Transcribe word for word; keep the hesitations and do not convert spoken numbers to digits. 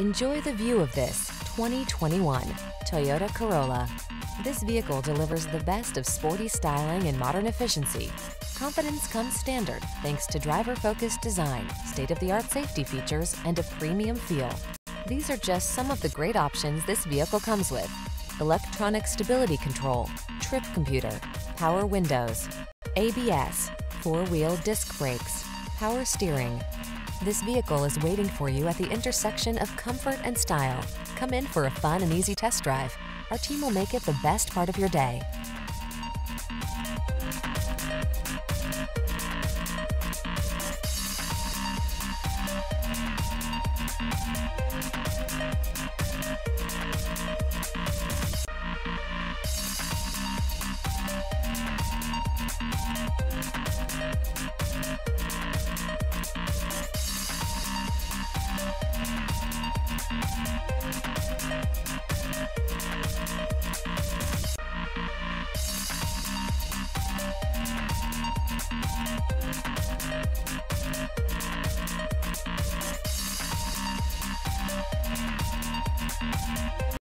Enjoy the view of this twenty twenty-one Toyota Corolla. This vehicle delivers the best of sporty styling and modern efficiency. Confidence comes standard thanks to driver-focused design, state-of-the-art safety features, and a premium feel. These are just some of the great options this vehicle comes with: electronic stability control, trip computer, power windows, A B S, four-wheel disc brakes, power steering. This vehicle is waiting for you at the intersection of comfort and style. Come in for a fun and easy test drive. Our team will make it the best part of your day.